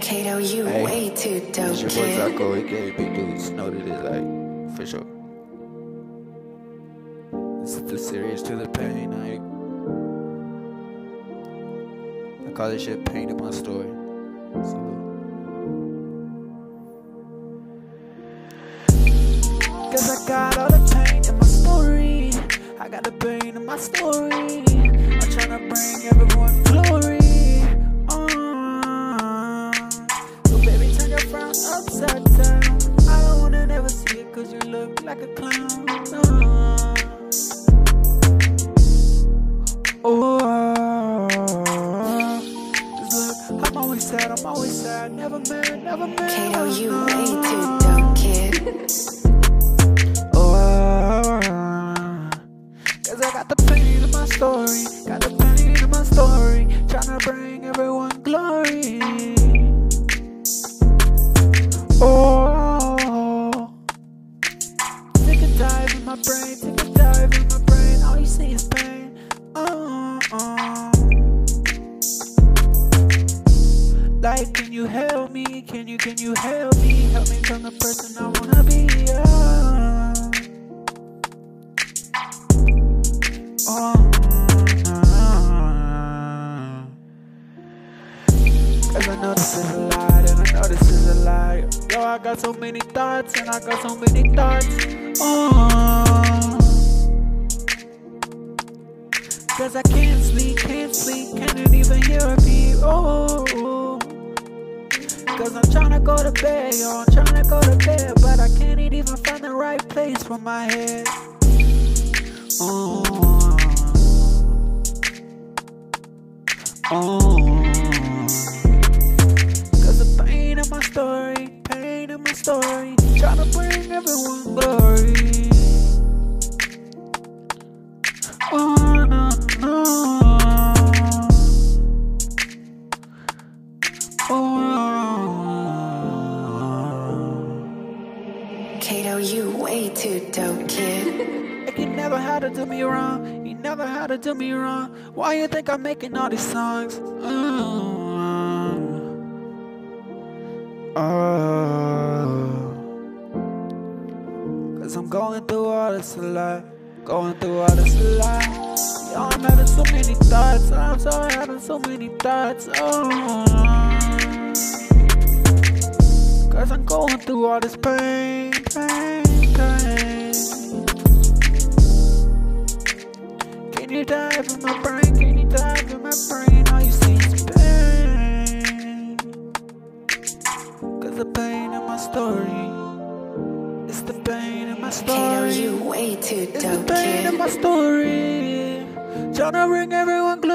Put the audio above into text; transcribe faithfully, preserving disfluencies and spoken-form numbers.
Kato, you Hey, way too dope, it's your boy kid. Zarko, aka Big Dudes. Know that it's like, for sure. This is the serious to the pain, like. I call this shit pain in my story. So, cause I got all the pain in my story. I got the pain in my story. I'm tryna bring everyone glory. Uh, so baby, turn your frown upside down. I don't wanna never see it cause you look like a clown. Uh, oh, just look, I'm always sad, I'm always sad. Never mad, never mad. Kato, you way too dope, kid. Cause I got the pain in my story, got the pain in my story, tryna bring everyone glory. Oh, take a dive in my brain, take a dive in my brain, all you see is pain. Oh, oh. Like, can you help me, can you, can you help me, help me become the person I wanna be, oh. Oh, cause I know this is a lie, and I know this is a lie. Yo, I got so many thoughts, and I got so many thoughts. Oh, cause I can't sleep, can't sleep, can't even hear a beat. Oh, cause I'm tryna go to bed, yo, I'm tryna go to bed, but I can't even find the right place for my head. Oh. Oh, cause the pain in my story, pain in my story, trying to bring everyone glory. Oh, no, no. Oh, Kato, you way too dope, kid. he never had to do me wrong, he never had to do me wrong. Why you think I'm making all these songs? Uh, uh, Cause I'm going through all this a lot, going through all this a lot. Yo, I'm having so many thoughts, I'm sorry, having so many thoughts. Oh, cause I'm going through all this pain, pain, pain. Can you dive in my brain? Can you dive in my brain? All you see is pain. Cause the pain in my story, it's the pain in my story. Kato, you way too It's the dope, pain in kid. my story, tryna bring everyone